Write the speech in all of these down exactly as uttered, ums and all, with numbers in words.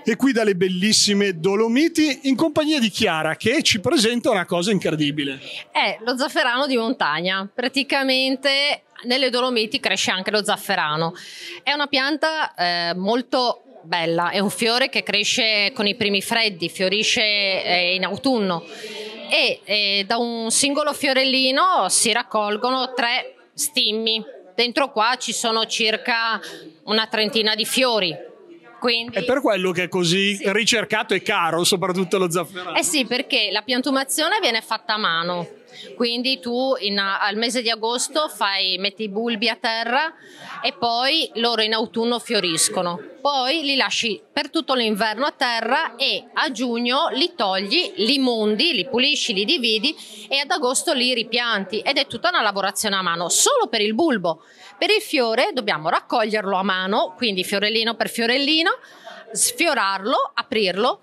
e qui dalle bellissime Dolomiti in compagnia di Chiara che ci presenta una cosa incredibile. È lo zafferano di montagna, praticamente nelle Dolomiti cresce anche lo zafferano. È una pianta eh, molto bella, è un fiore che cresce con i primi freddi, fiorisce eh, in autunno e eh, da un singolo fiorellino si raccolgono tre stimmi. Dentro qua ci sono circa una trentina di fiori. Quindi, è per quello che è così sì. ricercato e caro, soprattutto lo zafferano. Eh sì, perché la piantumazione viene fatta a mano, quindi tu in, al mese di agosto fai, metti i bulbi a terra e poi loro in autunno fioriscono, poi li lasci per tutto l'inverno a terra e a giugno li togli, li mondi, li pulisci, li dividi e ad agosto li ripianti ed è tutta una lavorazione a mano, solo per il bulbo. Per il fiore dobbiamo raccoglierlo a mano, quindi fiorellino per fiorellino, sfiorarlo, aprirlo,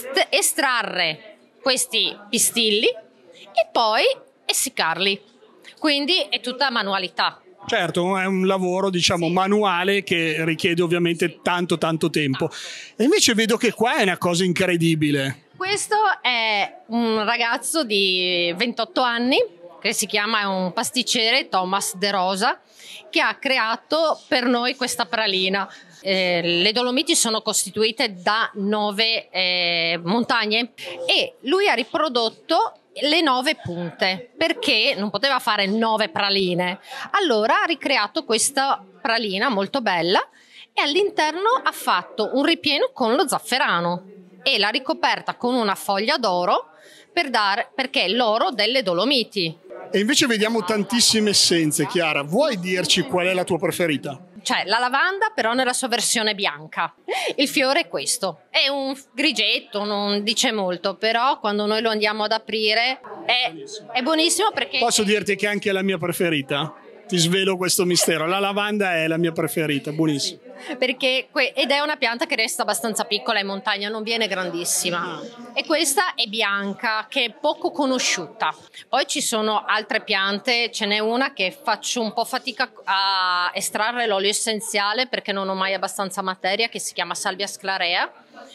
estrarre questi pistilli e poi essiccarli. Quindi è tutta manualità. Certo, è un lavoro diciamo sì. manuale che richiede ovviamente tanto tanto tempo. E invece vedo che qua è una cosa incredibile. Questo è un ragazzo di ventotto anni che si chiama, è un pasticcere, Thomas De Rosa, che ha creato per noi questa pralina. Eh, le Dolomiti sono costituite da nove eh, montagne e lui ha riprodotto le nove punte perché non poteva fare nove praline. Allora ha ricreato questa pralina molto bella e all'interno ha fatto un ripieno con lo zafferano e l'ha ricoperta con una foglia d'oro per dare, perché è l'oro delle Dolomiti. E invece vediamo tantissime essenze, Chiara. Vuoi dirci qual è la tua preferita? Cioè la lavanda però nella sua versione bianca. Il fiore è questo, è un grigetto, non dice molto, però quando noi lo andiamo ad aprire è, è buonissimo perché... Posso dirti che anche è la mia preferita? Ti svelo questo mistero, la lavanda è la mia preferita, buonissima. Perché ed è una pianta che resta abbastanza piccola in montagna, non viene grandissima. E questa è bianca, che è poco conosciuta. Poi ci sono altre piante, ce n'è una che faccio un po' fatica a estrarre l'olio essenziale perché non ho mai abbastanza materia, che si chiama Salvia sclarea,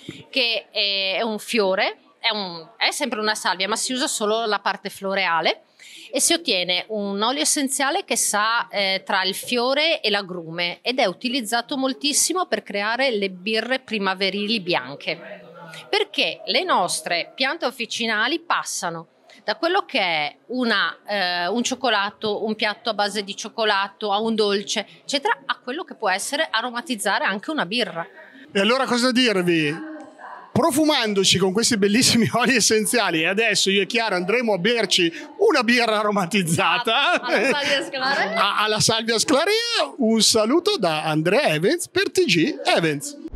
che è un fiore, è, un, è sempre una salvia, ma si usa solo la parte floreale. E si ottiene un olio essenziale che sa eh, tra il fiore e l'agrume ed è utilizzato moltissimo per creare le birre primaverili bianche, perché le nostre piante officinali passano da quello che è una, eh, un cioccolato, un piatto a base di cioccolato, a un dolce, eccetera, a quello che può essere aromatizzare anche una birra. E allora cosa dirvi? Profumandoci con questi bellissimi oli essenziali e adesso io e Chiara andremo a berci una birra aromatizzata alla Salvia Sclarea. alla Salvia Sclarea. Un saluto da Andrea Evans per T G Evans.